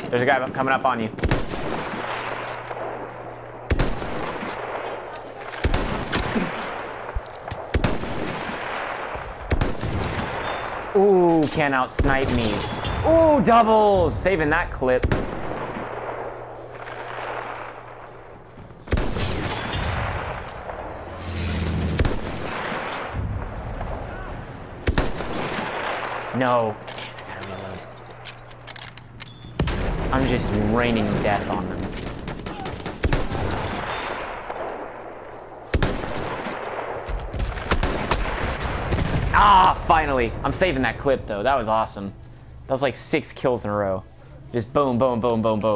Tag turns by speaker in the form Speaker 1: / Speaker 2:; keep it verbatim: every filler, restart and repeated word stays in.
Speaker 1: There's a guy coming up on you. Ooh, can't out-snipe me. Ooh, doubles! Saving that clip. No. I gotta reload. I'm just raining death on them. Ah, finally. I'm saving that clip, though. That was awesome. That was like six kills in a row. Just boom, boom, boom, boom, boom.